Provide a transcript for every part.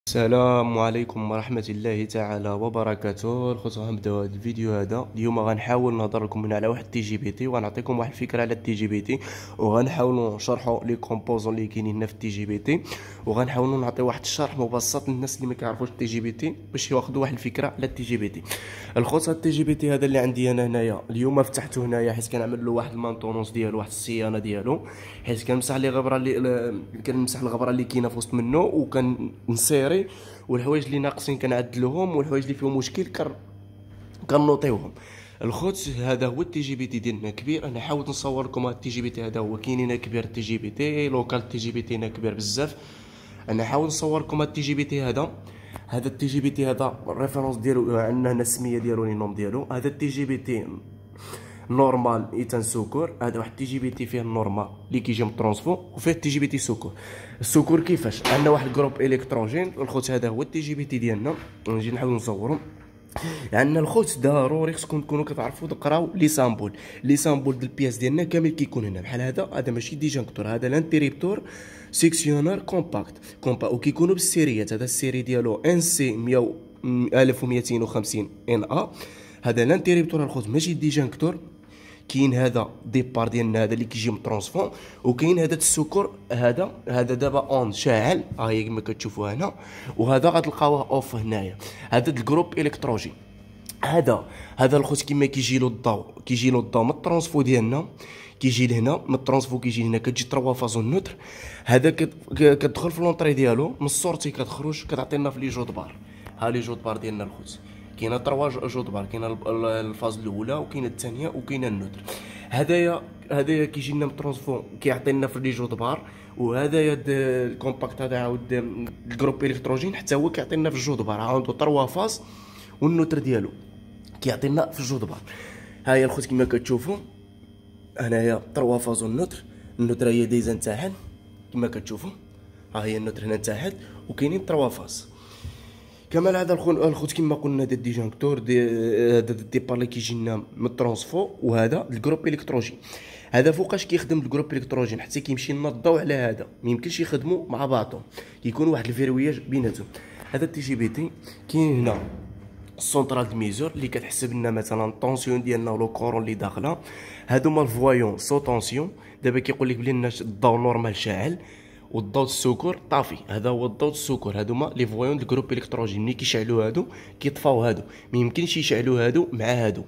السلام عليكم ورحمة الله تعالى وبركاته. الخوت غنبداو هذا الفيديو. هذا اليوم غنحاول نهضر لكم من على واحد تي جي بي تي وغنعطيكم واحد الفكرة على التي جي بي تي، وغنحاولوا نشرحوا لي كومبوزون اللي كاينين هنا في التي جي بي تي، وغنحاولوا نعطي واحد الشرح مبسط للناس اللي ما كيعرفوش التي جي بي تي باش ياخذوا واحد الفكرة على التي جي بي تي. الخوت هذا التي جي بي تي هذا اللي عندي انا هنايا اليوم فتحته هنايا حيت كنعمل له واحد المانطونونس ديالو، واحد الصيانة ديالو، حيت كنمسح لي غبرة اللي كنمسح الغبرة اللي كاينة في وسط منه، وكنسيري والحوايج اللي ناقصين كنعدلوهم، والحوايج اللي فيهم مشكل كنوطيوهم. الخوت هذا هو التي جي بي تي ديالنا كبير. انا حاولت نصور لكم هذا التي جي بي تي هذا هو كاين هنا كبير، التي جي بي تي لوكال، التي جي بي تي هنا كبير بزاف. انا حاول نصور لكم هذا التي جي بي تي هذا التي جي بي تي هذا الريفرنس ديالو عندنا هنا السميه ديالو لي نوم ديالو. هذا التي جي بي تي نورمال ايتان سوكور. هذا واحد التي جي بي تي فيه النورمال اللي كيجي من ترانسفو، وفيه التي جي بي تي سوكور. السوكور كيفاش؟ عندنا واحد جروب الكتروجين. الخوت هذا هو التي جي بي تي ديالنا، نجي نحاول نصورو. عندنا الخوت ضروري خصكم تكونوا كتعرفوا تقراو لي سامبول ديال البياس ديالنا كامل كيكون هنا بحال هذا ماشي ديجانكتور، هذا لانتيريبتور سيكسيونار كومباكت وكيكونوا بالسيريات. هذا السيري ديالو ان سي 1250 ان ا. هذا لانتيريبتور الخوت ماشي ديجانكتور. كاين هذا ديبار ديالنا هذا اللي كيجي من ترانسفون، وكاين هذا السكر هذا دابا اون شاعل، ها هي كما كتشوفوا هنا، وهذا غتلقاوه اوف هنايا. هذا الجروب الكتروجين هذا الخوت كيما كيجي له الضوء من الترانسفو ديالنا، كيجي لهنا من الترانسفو، كيجي لهنا كتجي 3 فازون نوتر. هذا كتدخل في لونطري ديالو، من السورتي كتخرج كتعطينا في لي جود بار. ها لي جود بار ديالنا الخوت كاينه 3 جود بار، كاينه الفاز الاولى وكاينه الثانيه وكاينه النوتر. هدايا كيجي لنا من الترانسفو كيعطينا في لي جود بار، وهدايا الكومباكت هذا عاود الجروب الكتروجين حتى هو كيعطينا في الجود بار، عنده 3 فاز والنوتر ديالو كيعطينا في الجود بار. ها هي الخوت كما كتشوفوا هنايا 3 فاز والنوتر. النوتر هي ديزا تاعها كما كتشوفوا، ها هي النوتر هنا تاعها، وكاينين 3 فاز. كمال هذا الخوت كما قلنا هذا الديجانكتور هذا الديبار اللي كيجي لنا من الترانسفو، وهذا الجروب الكتروجين. هذا فوقاش كيخدم الجروب الكتروجين حتى كيمشي لنا الضوء على هذا، ما يمكنش يخدموا مع بعضهم، كيكون واحد الفيروياج بيناتهم. هذا التي جي بي تي كاين هنا السونترال دو ميزور اللي كتحسب لنا مثلا الطونسيون ديالنا ولو كورون اللي داخله. هادوما الفوايون سو طونسيون، دابا كيقول لك بلي الضوء نورمال شاعل والضوء السكر طافي. هذا هو الضوء السكر، هادوما لي فوايون ديال الجروب الكتروجين. ملي كيشعلوا هادو كيطفاو هادو، ما يمكنش يشعلوا هادو مع هادو،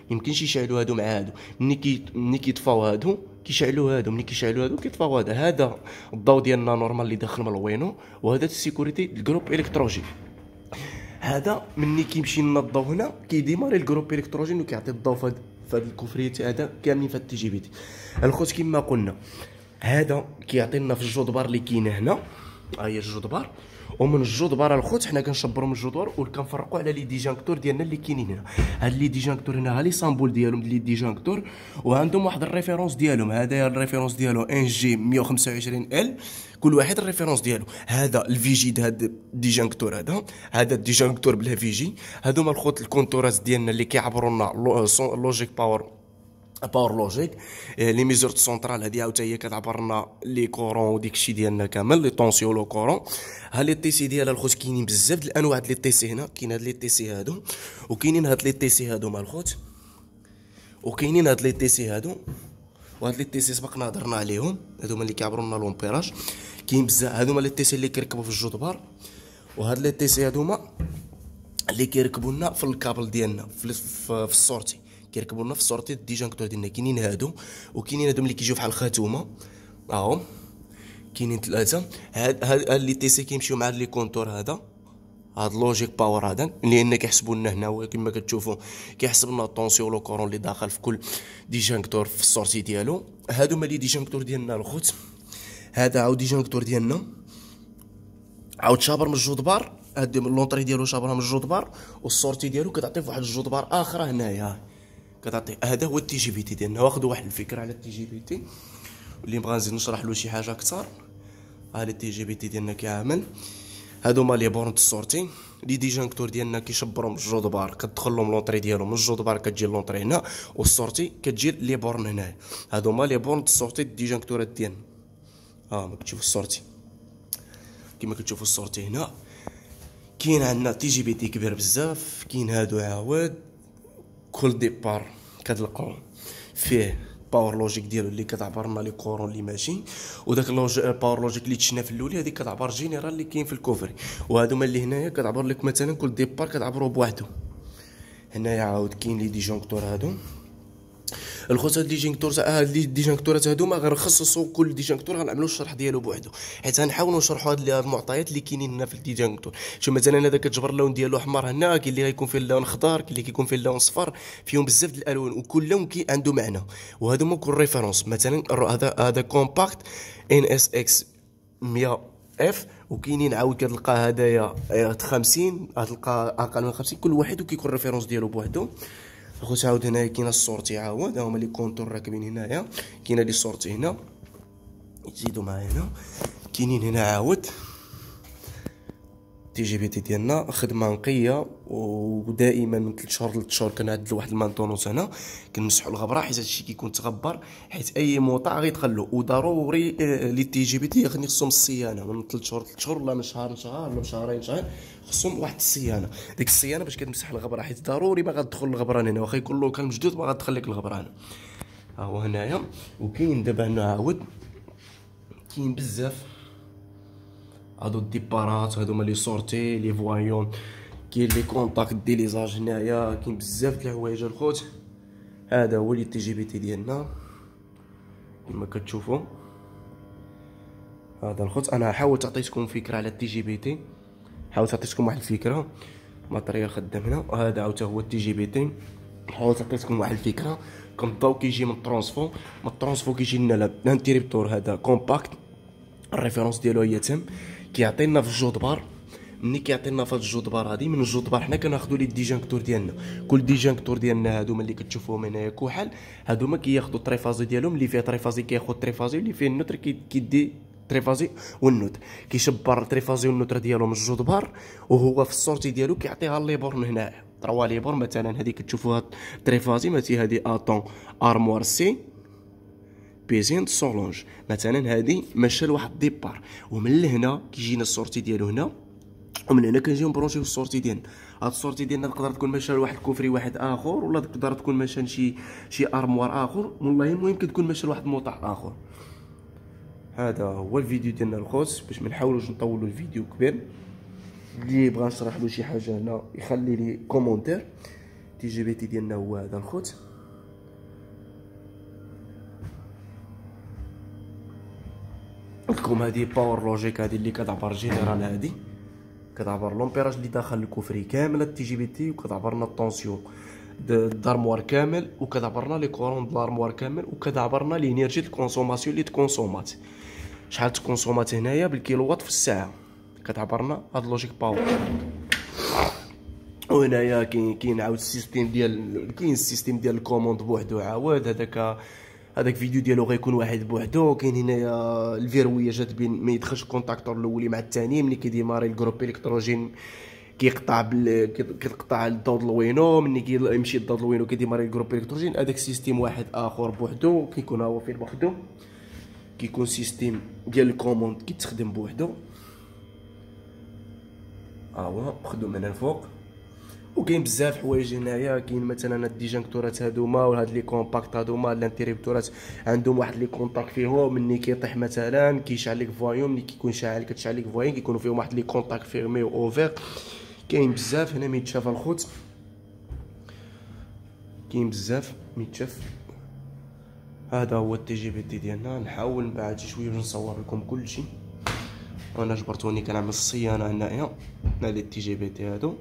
ملي كيطفاو هادو كيشعلوا هادو، ملي كيشعلوا هادو كيطفاو هذا. هذا الضوء ديالنا نورمال اللي داخل من الوينو، وهذا السيكوريتي الجروب الكتروجين. هذا ملي كيمشي لنا الضوء هنا كيديماري الجروب الكتروجين وكيعطي الضوء في هذا الكفريت هذا كاملين في التي جي بي تي. الخوت كما قلنا هذا كيعطينا في الجود بار اللي كاينه هنا، ها هي الجود بار. ومن الجود بار الخوت حنا كنشبروا من الجود بار وكنفرقوا على لي ديجانكتور ديالنا اللي كاينين هنا. هاد لي ديجانكتور هنا ها لي سامبول ديالهم لي ديجانكتور، وعندهم واحد الريفيرونس ديالهم. هذا الريفيرونس ديالو ان جي 125 ال، كل واحد الريفيرونس ديالو. هذا الفي جي هذا الديجانكتور هذا الديجانكتور بلا في جي. هذوما الخوت الكونتورات ديالنا اللي كيعبروا لنا لوجيك باور لوجيك. لي ميزور سونطرال هذه عاوتاني هي كتعبر لنا لي كورون وديك الشيء ديالنا كامل لي طونسيون لو كورون. ها لي تي سي ديالها الخوت كاينين بزاف د الانواع د لي تي سي هنا. كاين هاد لي تي سي هادو، وكاينين هاد لي تي سي هادو مع الخوت، وكاينين هاد لي تي سي هادو، وهاد لي تي سي سبقنا هضرنا عليهم، هادوما اللي كيعبروا لنا لومبيراج. كاين بزاف هادوما لي تي سي اللي كيركبوا في الجود بار، وهاد لي تي سي هادوما اللي كيركبوا لنا في الكابل ديالنا في السورتي، كيركبوا لنا في السورتي الديجانكتور ديالنا. كاينين هادو، وكاينين هادو اللي كيجيو بحال الخاتومه، اهو كاينين 3. هاد لي تي سي كيمشيو مع لي كونتور. هاد لوجيك باور هذا لان كيحسبوا لنا هنا كما كتشوفوا كيحسب لنا الطونسيون لو كورون اللي داخل في كل ديجانكتور في السورتي ديالو. هادو هما لي ديجانكتور ديالنا الخوت. هذا عاود ديجانكتور ديالنا عاود شابر من الجود بار، هاد لونطري ديالو شابرها من الجود بار، والسورتي ديالو كتعطي في واحد الجود بار اخر هنايا كتعطي. هذا هو التي جي بي تي ديالنا. واخدوا واحد الفكره على التي جي بي تي، واللي بغا نزيد نشرح له شي حاجه اكثر ها التي جي بي تي ديالنا كامل. هادوما لي بورن السورتي لي ديجانكتور ديالنا كيشبروا من الجود بار، كتدخل لهم لونطري ديالهم من الجود بار كتجي لونطري هنا، والسورتي كتجي لي بورن هنايا. هادوما لي بورن السورتي الديجانكتورات ديالنا. ما كتشوفوا السورتي كما كتشوفوا السورتي هنا. كاين عندنا تي جي بي تي كبير بزاف، كاين هادو عاود كل ديبار كتلقاو فيه باور لوجيك ديالو اللي كتعبر لنا لي كورون اللي ماشي، وداك باور لوجيك اللي تشنا في الاولى هذيك كتعبر جينيرال اللي كاين في الكوفري، وهادو اللي هنايا كتعبر لك مثلا كل ديبار كتعبرو بوحدو. هنايا عاود كاين لي ديجونكتور هادو الخوت، هاد لي ديجونكتورات هادو ما غنخصصو كل ديجونكتور غنعملو الشرح ديالو بوحدو، حيت غنحاولو نشرحو هاد المعطيات اللي كاينين هنا في الديجونكتور. شوف مثلا هذا كتجبر اللون ديالو احمر، هنا كاين اللي غيكون فيه اللون خضر، كاين اللي كيكون فيه اللون صفر، فيهم بزاف د الالوان وكل لون عنده معنى، وهادو هما كل ريفيرونس. مثلا هذا كومباكت ان اس اكس 100 اف، وكاينين عاود كتلقى هدايا 50 غتلقى اقل من 50، كل واحد وكيكون ريفيرونس ديالو بوحدو. اخوت عاود هنايا كاينه الصورتي، عاود هما لي كونتور راكبين هنايا، كاينه لي صورتي هنا يزيدوا معايا هنا، كاينين هنا عاود تي جي بي تي ديالنا خدمه نقيه، ودائما من 3 شهور ل 3 شهور كنعدلوا واحد المانطونوس هنا، كنمسحوا الغبره حيت هادشي كيكون تغبر، حيت اي موطع غيدخلو، وضروري لي تي جي بي تي خصهم الصيانه من 3 شهور ل 3 شهور، ولا من شهر لشهر، ولا من شهرين شهر، خصهم واحد الصيانه. ديك الصيانه باش كتمسح الغبره، حيت ضروري ما غتدخل الغبران هنا، واخا يكون لوكال مجدود ما غتدخل لك الغبران. ها هو هنايا، وكاين دابا هنا عاود كاين بزاف هادو الديبارات، هادو هما لي سورتي لي فوايون، كاين لي كونطاكت دي ليزاج هنايا، كاين بزاف د الحوايج الخوت. هذا هو لي تي جي بي تي ديالنا كما كتشوفوا. هذا الخوت انا حاولت عطيتكم فكره على التي جي بي تي، حاولت عطيتكم واحد الفكره ماتريال خدام هنا، وهذا عاوتا هو التي جي بي تي، حاولت عطيتكم واحد الفكره. كم الضوء كيجي من الترانسفو، من الترانسفو كيجي لنا الانتريبتور هذا كومباكت، الريفيرونس ديالو هي تم، كيعطينا في الجود بار. ملي كيعطينا في الجود بار هادي، من الجود بار حنا كناخذوا لي ديجونكتور ديالنا، كل ديجونكتور ديالنا هادو ملي كتشوفوهم هنايا كحل، هادو ما كياخذوا التريفازي ديالهم، اللي فيه تريفازي كياخذ التريفازي، اللي فيه النوتر كيدي تريفازي والنوت، كيشبر التريفازي والنوتر ديالو من الجود بار، وهو في السورتي ديالو كيعطيها ليبور من هنايا 3 ليبور. مثلا هذه كتشوفوها تريفازي، مثلا هذه اتون ارموار سي بيزين سولونج، مثلا هذه ماشيه لواحد ديبار، ومن لهنا كيجينا السورتي ديالو هنا، ومن هنا كنجيو نبرونشيو السورتي ديالنا. هاد السورتي ديالنا تقدر تكون ماشيه لواحد الكوفري واحد اخر، ولا تقدر تكون ماشيه شي ارموار اخر، والله المهم كتكون ماشيه لواحد الموطع اخر. هذا هو الفيديو ديالنا الخوت، باش ما نحاولوش نطولوا الفيديو كبير. اللي بغى نشرح له شي حاجه هنا يخلي لي كومونتير. تي جي بي تي ديالنا هو هذا الخوت. لكم هذه باور لوجيك، هذه اللي كتعبر جينيرال، هذه كتعبر لومبيراج اللي داخل الكوفري كامل التي جي بي تي، وكتعبرنا الطونسيون دارموار كامل، وكتعبرنا لي كورون دارموار كامل، وكتعبرنا لينيرجي الكونسوماسيون اللي تكونسومات، شحال تكونسومات هنايا بالكيلووات في الساعه، كتعبرنا هاد اللوجيك باور. وهنايا كاين عاود السيستيم ديال الكوموند بوحدو، عاود هذاك فيديو ديالو غيكون واحد بوحدو. كاين هنايا الفيروياجات بين ما يدخلش الكونتاكتور الاولي مع الثاني، ملي كيديماري الجروب الكتروجين كيقطع الضوء لوينو، ملي كيمشي الضوء لوينو كيديماري الجروب الكتروجين. هذاك سيستيم واحد اخر بوحدو كيكون هو فين بوحدو، كيكون سيستيم ديال الكوموند كيتخدم بوحدو، هو مخدوم من الفوق. وكاين بزاف حوايج هنايا، كاين مثلا هاد الديجونكتورات هادوما، وهاد لي كومباكت هادوما الانتريبتورات عندهم واحد لي كونتاكت فيهم، ملي كيطيح مثلا كيشعل لك فوايون، ملي كيكون شاعل كتشعل لك فوايون، كيكونوا فيهم واحد لي كونتاكت فيرمي و اوفر. كاين بزاف هنا ميتشاف الخوت، كاين بزاف ميتشاف. هذا هو التي جي بي تي ديالنا. نحاول من بعد شي شويه باش نصور لكم كلشي، وانا جبرتوني كنعمل الصيانه هنايا لي تي جي بي تي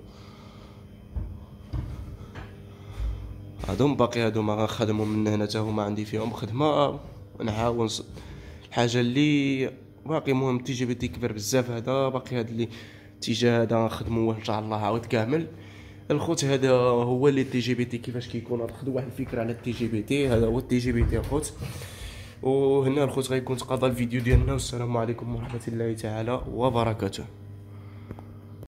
هادو باقي هادو ما غنخدمو من هنا حتى هما عندي فيهم خدمه، نحاول الحاجه اللي باقي مهم. تي جي بي تي كبير بزاف، هذا باقي هاد اللي الاتجاه هذا غنخدموه ان شاء الله عاود كامل الخوت. هذا هو اللي تي جي بي تي كيفاش كيكون، تاخذوا واحد الفكره على التي جي بي تي. هذا هو التي جي بي تي الخوت. وهنا الخوت غيكون تقضى الفيديو ديالنا، والسلام عليكم ورحمه الله تعالى وبركاته.